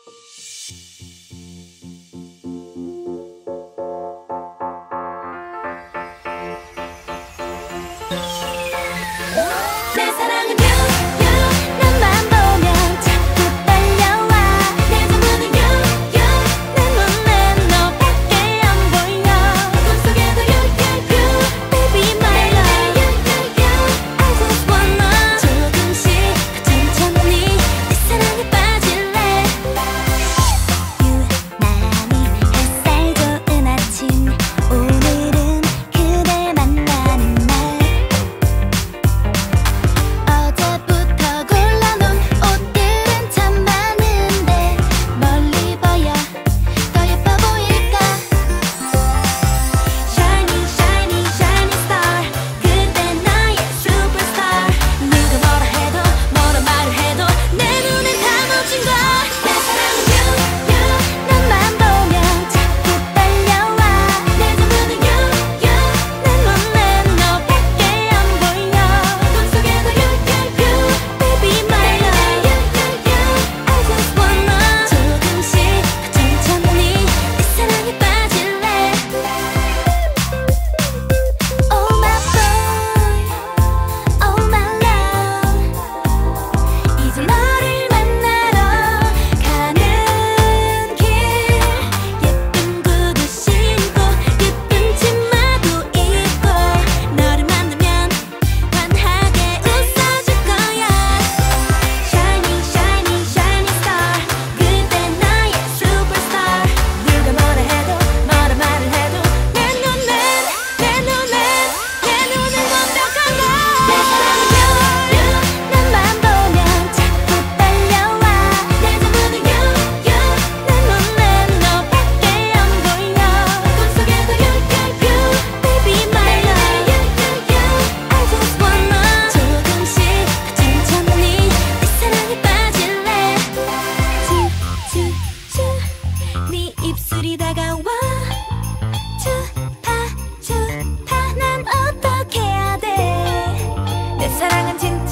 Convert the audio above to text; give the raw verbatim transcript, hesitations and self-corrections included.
내 사랑은 you, you 너만 보면 자꾸 떨려와. 내 전부는 you, you 내 눈엔 너밖에 안 보여. 꿈속에도 you, you, you baby my love. you, you, you I just wanna 조금씩 더 천천히 내 사랑에 빠질래. 유난히 햇살 좋은 아침, 오늘은 그댈 만나는 날. 어제부터 골라놓은 옷들은 참 많은데 멀리 봐야 더 예뻐 보일까. Shining, shining, shining star, 그대 나의 superstar. 누가 뭐라 해도 뭐라 말을 해도 내 눈엔 다 멋진 걸. 내 사랑은 you, you 너만 보면 자꾸 떨려와. 내 전부는 you, you 내 눈엔 너밖에 안 보여. 꿈속에도 you, you, you baby my love. you, you, you I just wanna 조금씩 더 천천히 내 사랑에 빠질래. Oh my boy, oh my love. 이제 너를 만나러 가는 길, 예쁜 구두 신고 예쁜 치마도 입고 너를 만나면 환하게 웃어줄 거야. Shining, shining, shining star, 그대 나의 superstar. 누가 뭐라 해도 뭐라 말을 해도 내 눈엔 내 눈엔 내 눈엔 완벽한 걸. 내 사랑은 you, you 너만 보면 자꾸 떨려와. 내 전부는 you, you 내 눈엔 너밖에 안 보여. 꿈속에도 you, you, you baby my love. you, you, you I just wanna 조금씩 더 천천히 내 사랑에 빠질래. 쭈쭈쭈 네 입술이 다가와. 좋다 좋다 난 어떻게 해야 돼. 내 사랑은 진짜